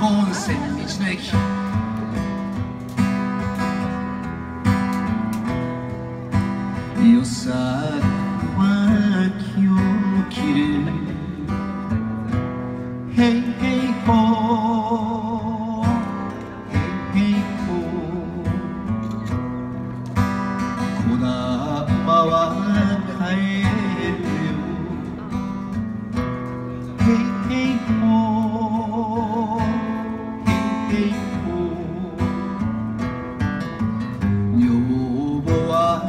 保温泉道の駅。よさは気を切るヘイヘイホーヘイヘイホーこだまは帰るよヘイヘイホーヘイヘイホー女房は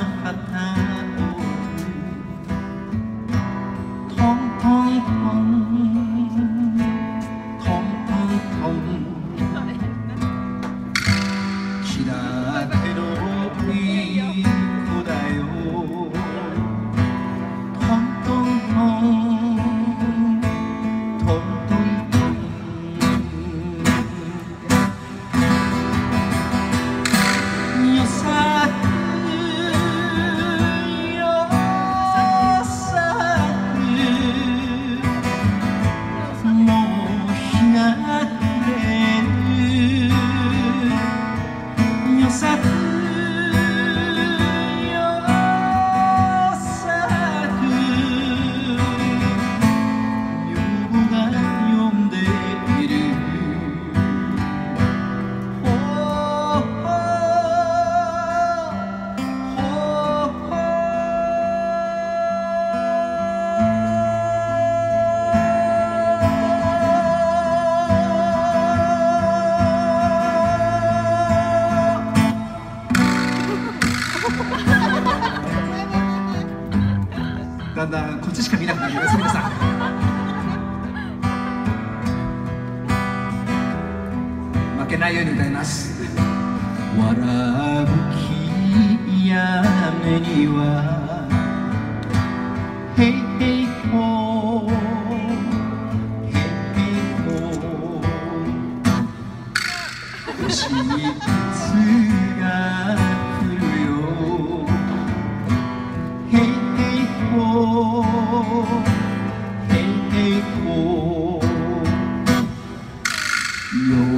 だんだんこっちしか見なくなります皆さん。負けないように歌います。わらぶき屋根にはヘイヘイホーヘイヘイホー星つが降るよヘイヘイホーヘイヘイホー